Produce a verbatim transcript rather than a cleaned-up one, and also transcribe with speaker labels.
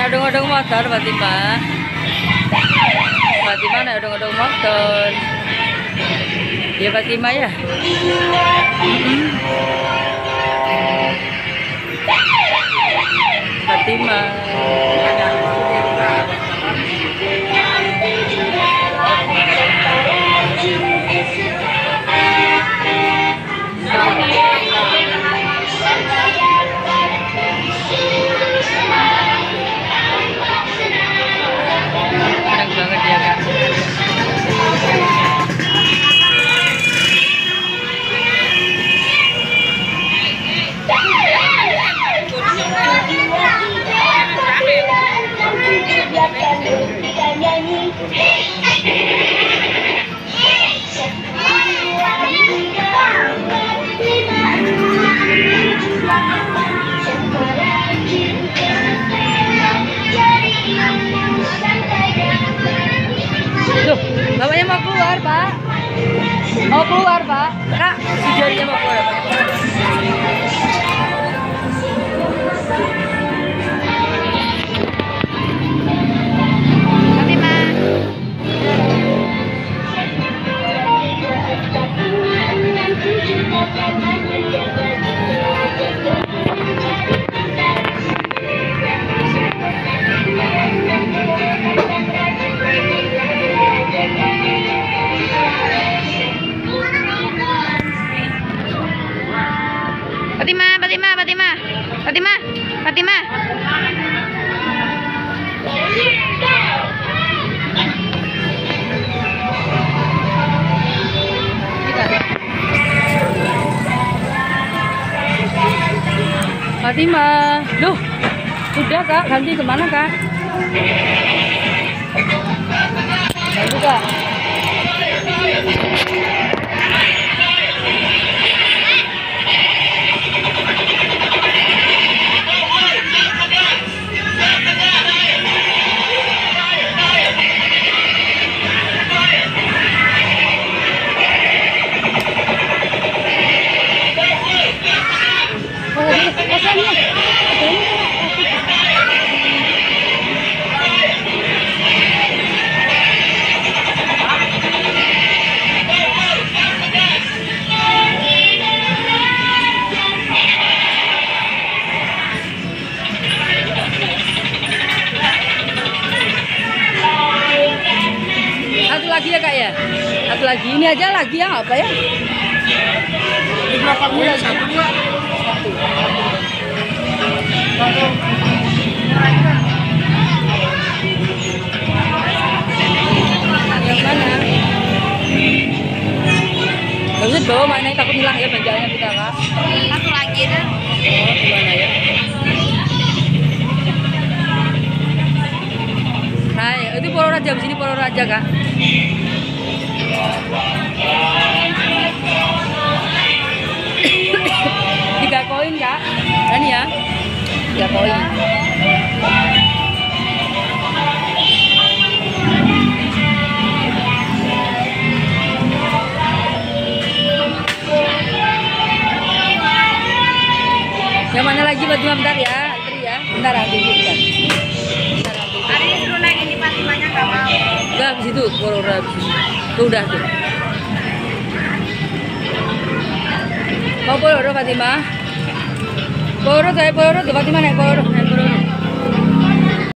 Speaker 1: Nek odong-odong motor Fatimah. Fatimah nek odong-odong motor. Ya Fatimah ya. Fatimah. Senang banget ya Kak. Duh, bapaknya mau keluar, Pak. Mau keluar, Pak. Kak, si jarinya mau keluar, Pak. Fatimah, Fatimah, Fatimah, Fatimah, Fatimah. Fatimah, duh, sudah Kak, ganti kemana Kak? Ganti Kak. Satu lagi ya Kak ya? Satu lagi, ini aja lagi ya apa ya? Ini berapa bulan? Satu dua? Satu. Yang mana? Gak usah bawa mana, takut hilang ya belanjaannya kita Kak.
Speaker 2: Satu lagi dah.
Speaker 1: Oh, gimana ya? Nah, itu Polo Raja, di sini Polo Raja Kak. Tiga koin Kak. Ini ya, tiga koin. Yang mana lagi buat bentar ya, antri ya, bentar antri bentar.
Speaker 2: Hari ini suruh naik ini Fatimahnya nggak mau.
Speaker 1: Enggak, habis itu Polo Raja. Tuh udah tuh. Mau Polo Fatimah? Polo saya Polo Fatimah naik Polo.